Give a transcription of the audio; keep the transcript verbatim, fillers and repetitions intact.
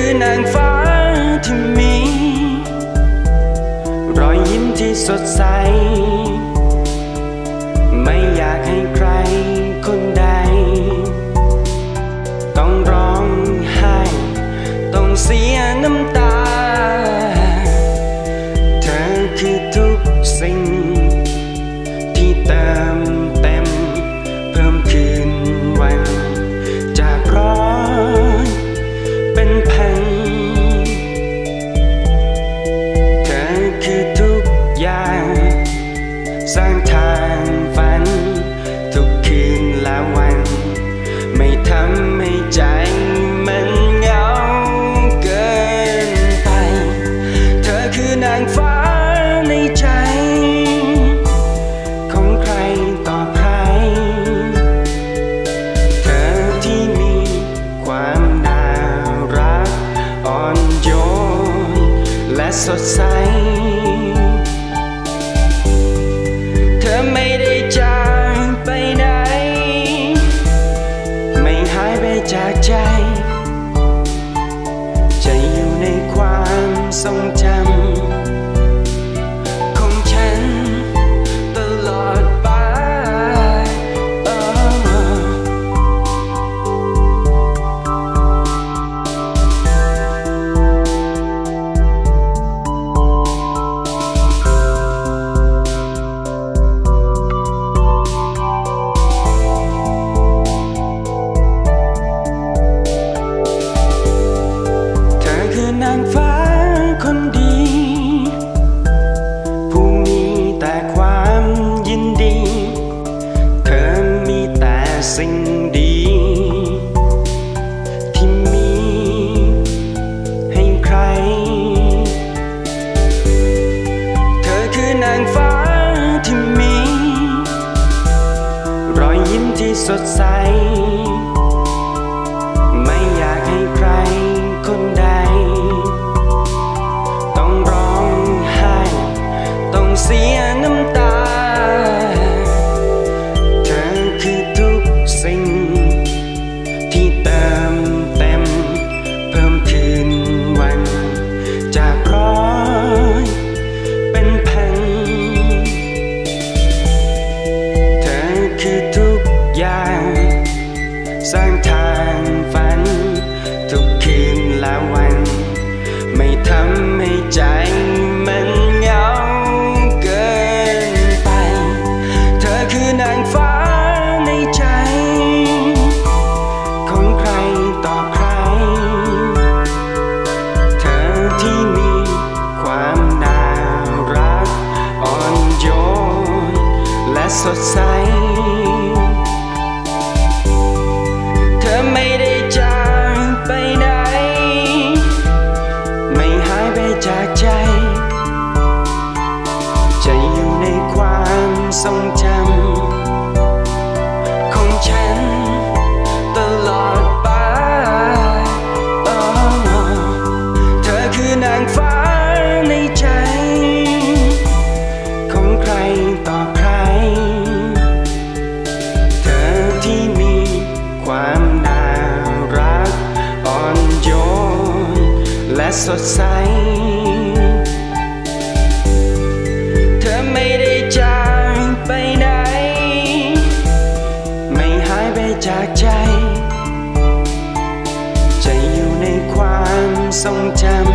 อนางฟ้าที่มีรอยยิ้มที่สดใสไม่อยากให้ใครคนใดต้องร้องไห้ต้องเสียน้ำตาเธอคือทุกสิ่งที่เติมเต็มเพิ่มคืนวันจากร้อนเป็นพันเธอคือทุกอย่างสร้างทางฝันทุกคืนและวันไม่ทำให้ใจมันเหงาเกินไปเธอคือนางฟ้าในใจของใครต่อใครเธอที่มีความน่ารักอ่อนโยนและสดใสเธอไม่ได้จากไปไหนไม่หายไปจากใจจะอยู่ในความทรงจำของฉันตลอดไปนางฟ้าคนดีผู้มีแต่ความยินดีเธอมีแต่สิ่งดีที่มีให้ใครเธอคือนางฟ้าที่มีรอยยิ้มที่สดใสไม่อยากให้ใครคนใดเสียน้ำตาเธอคือทุกสิ่งที่เติมเต็มเพิ่มคืนวันจากร้อยเป็นพันเธอคือทุกอย่างสร้างทางฝันทุกคืนและวันไม่ทำให้ใจมันเหงาคือนางฟ้าในใจของใครต่อใครเธอที่มีความน่ารักอ่อนโยนและสดใสเธอไม่ได้จากไปไหนไม่หายไปจากใจจะอยู่ในความทรงจำของฉันตลอดไปเธอคือนางฟ้าในใจของใครต่อใครเธอที่มีความน่ารักอ่อนโยนและสดใสเธอไม่ได้จากไปไหนไม่หายไปจากใจจะอยู่ในความทรงจำ